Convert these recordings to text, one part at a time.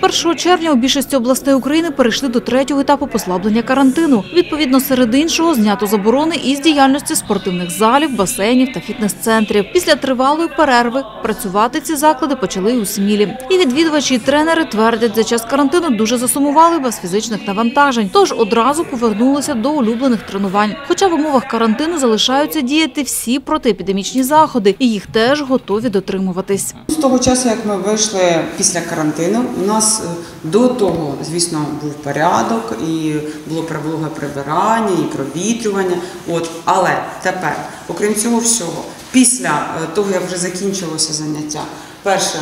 1 червня у більшості областей України перейшли до третього етапу послаблення карантину. Відповідно, серед іншого, знято заборони із діяльності спортивних залів, басейнів та фітнес-центрів. Після тривалої перерви працювати ці заклади почали й у Смілі. І відвідувачі, і тренери твердять, за час карантину дуже засумували без фізичних навантажень, тож одразу повернулися до улюблених тренувань. Хоча в умовах карантину залишаються діяти всі протиепідемічні заходи, і їх теж готові дотримуватись. З того часу, як ми вийшли після карантину, у нас до того, звісно, був порядок, і було вологе прибирання, і провітрювання. Але тепер, окрім цього всього, після того, як вже закінчилося заняття, перше,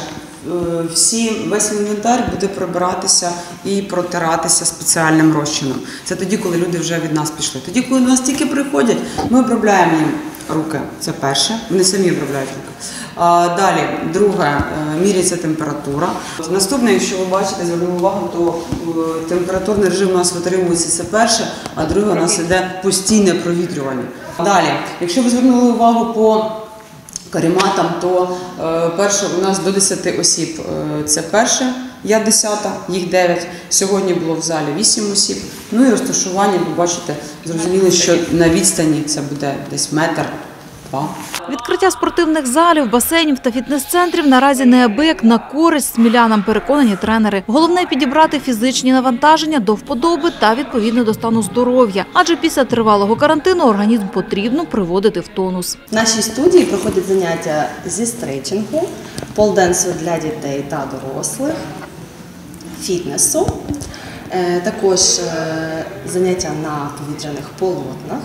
весь інвентар буде прибиратися і протиратися спеціальним розчином. Це тоді, коли люди вже від нас пішли. Тоді, коли до нас тільки приходять, ми обробляємо їм руки. Це перше. Вони самі обробляють руки. Далі, друге, міряється температура. Наступне, якщо ви бачите, звернемо увагу, то температурний режим у нас витримується, це перше, а друге у нас йде постійне провітрювання. Далі, якщо ви звернули увагу по карематам, то перше у нас до 10 осіб, це перше, я 10-та, їх 9. Сьогодні було в залі 8 осіб. Ну і розташування, ви бачите, зрозуміло, що на відстані це буде десь метр. Відкриття спортивних залів, басейнів та фітнес-центрів наразі неабияк на користь смілянам, переконані тренери. Головне – підібрати фізичні навантаження до вподоби та відповідно до стану здоров'я. Адже після тривалого карантину організм потрібно приводити в тонус. В нашій студії проходять заняття зі стрейчингу, полденсу для дітей та дорослих, фітнесу, також заняття на повітряних полотнах.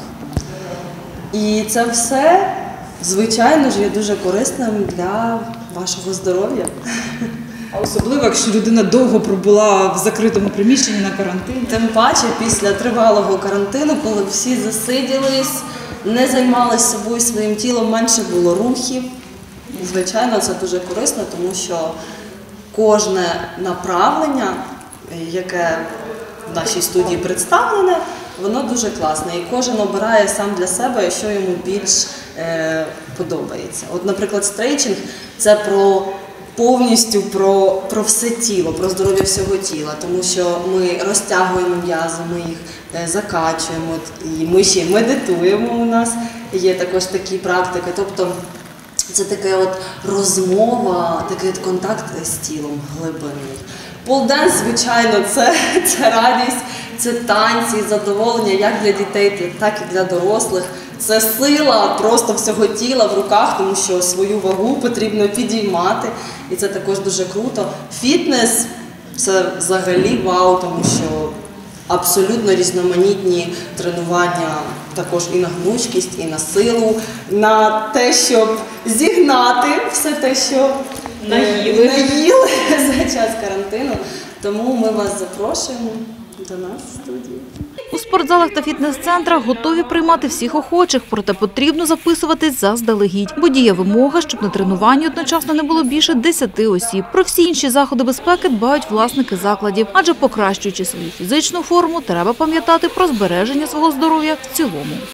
І це все, звичайно ж, є дуже корисним для вашого здоров'я. А особливо, якщо людина довго пробула в закритому приміщенні на карантині. Тим паче після тривалого карантину, коли всі засиділись, не займалися собою, своїм тілом, менше було рухів. Звичайно, це дуже корисно, тому що кожне направлення, яке в нашій студії представлене, воно дуже класне, і кожен обирає сам для себе, що йому більш подобається. Наприклад, стрейчинг – це повністю про все тіло, про здоров'я всього тіла, тому що ми розтягуємо м'язи, ми їх закачуємо, і ми ще медитуємо, у нас є також такі практики. Тобто це така розмова, такий контакт з тілом глибинний. Полденс, звичайно, це радість, це танці, задоволення як для дітей, так і для дорослих. Це сила просто всього тіла в руках, тому що свою вагу потрібно підіймати, і це також дуже круто. Фітнес – це взагалі вау, тому що абсолютно різноманітні тренування також і на гнучкість, і на силу, на те, щоб зігнати все те, що наїли за час карантину. Тому ми вас запрошуємо до нас в студії. У спортзалах та фітнес-центрах готові приймати всіх охочих, проте потрібно записуватись заздалегідь. Бо діє вимога, щоб на тренуванні одночасно не було більше 10 осіб. Про всі інші заходи безпеки дбають власники закладів. Адже покращуючи свою фізичну форму, треба пам'ятати про збереження свого здоров'я в цілому.